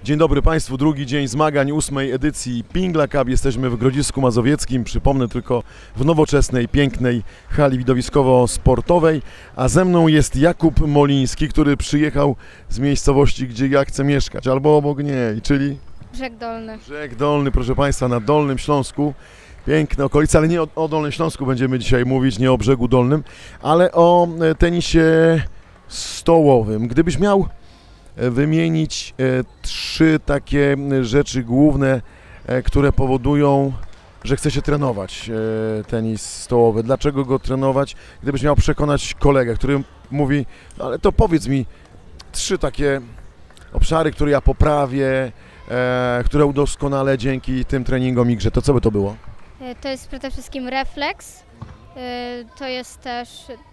Dzień dobry Państwu, drugi dzień zmagań 8. edycji Pingla Cup. Jesteśmy w Grodzisku Mazowieckim, przypomnę tylko w nowoczesnej, pięknej hali widowiskowo-sportowej, a ze mną jest Jakub Moliński, który przyjechał z miejscowości, gdzie ja chcę mieszkać, albo obok niej, czyli Brzeg Dolny. Brzeg Dolny, proszę Państwa, na Dolnym Śląsku. Piękne okolice, ale nie o Dolnym Śląsku będziemy dzisiaj mówić, nie o Brzegu Dolnym, ale o tenisie stołowym. Gdybyś miał wymienić trzy takie rzeczy główne, które powodują, że chce się trenować tenis stołowy. Dlaczego go trenować? Gdybyś miał przekonać kolegę, który mówi, ale to powiedz mi trzy takie obszary, które ja poprawię, które udoskonalę dzięki tym treningom i grze, to co by to było? To jest przede wszystkim refleks, to jest też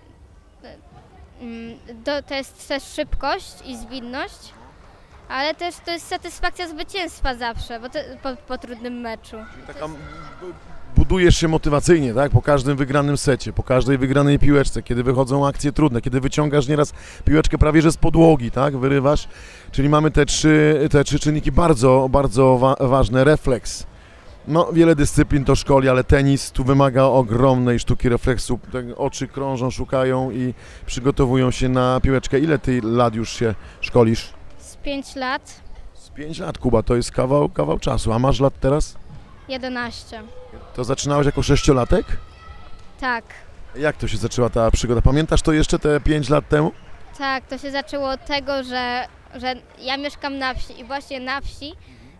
szybkość i zwinność, ale też to jest satysfakcja zwycięstwa zawsze, bo po trudnym meczu. Taka, budujesz się motywacyjnie, tak? Po każdym wygranym secie, po każdej wygranej piłeczce, kiedy wychodzą akcje trudne, kiedy wyciągasz nieraz piłeczkę prawie że z podłogi, tak? Wyrywasz, czyli mamy te trzy czynniki bardzo, bardzo ważne. Refleks. No, wiele dyscyplin to szkoli, ale tenis tu wymaga ogromnej sztuki refleksu. Oczy krążą, szukają i przygotowują się na piłeczkę. Ile ty lat już się szkolisz? Z 5 lat. Z 5 lat, Kuba, to jest kawał czasu. A masz lat teraz? 11. To zaczynałeś jako 6-latek? Tak. Jak to się zaczęła ta przygoda? Pamiętasz to jeszcze te 5 lat temu? Tak, to się zaczęło od tego, że ja mieszkam na wsi i właśnie na wsi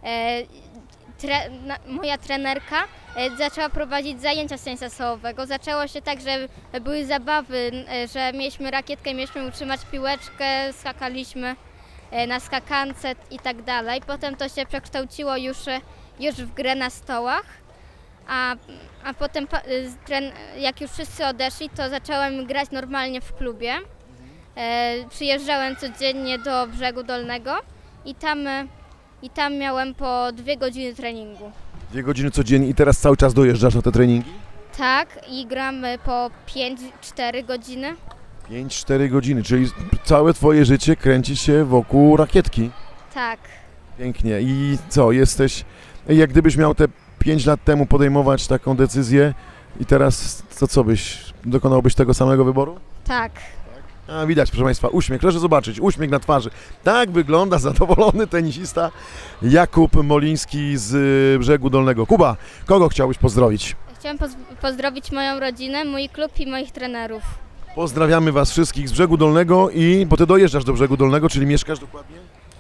moja trenerka zaczęła prowadzić zajęcia z tenisa stołowego. Zaczęło się tak, że były zabawy, że mieliśmy rakietkę, mieliśmy utrzymać piłeczkę, skakaliśmy na skakance i tak dalej. Potem to się przekształciło już w grę na stołach, a potem jak już wszyscy odeszli, to zacząłem grać normalnie w klubie. Przyjeżdżałem codziennie do Brzegu Dolnego i tam miałem po 2 godziny treningu. 2 godziny codziennie i teraz cały czas dojeżdżasz na te treningi? Tak, i gramy po 5-4 godziny. 5-4 godziny, czyli całe twoje życie kręci się wokół rakietki. Tak. Pięknie. I co, jesteś, jak gdybyś miał te 5 lat temu podejmować taką decyzję i teraz dokonałbyś tego samego wyboru? Tak. A widać, proszę Państwa, uśmiech, proszę zobaczyć, uśmiech na twarzy. Tak wygląda zadowolony tenisista Jakub Moliński z Brzegu Dolnego. Kuba, kogo chciałbyś pozdrowić? Chciałem pozdrowić moją rodzinę, mój klub i moich trenerów. Pozdrawiamy Was wszystkich z Brzegu Dolnego bo Ty dojeżdżasz do Brzegu Dolnego, czyli mieszkasz dokładnie?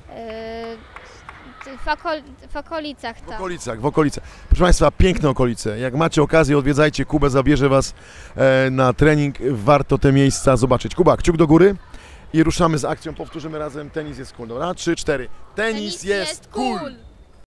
W okolicach, tak. W okolicach. Proszę Państwa, piękne okolice. Jak macie okazję, odwiedzajcie Kubę, zabierze Was na trening. Warto te miejsca zobaczyć. Kuba, kciuk do góry i ruszamy z akcją. Powtórzymy razem. Tenis jest cool. Dobra? 3, 4. Tenis jest cool!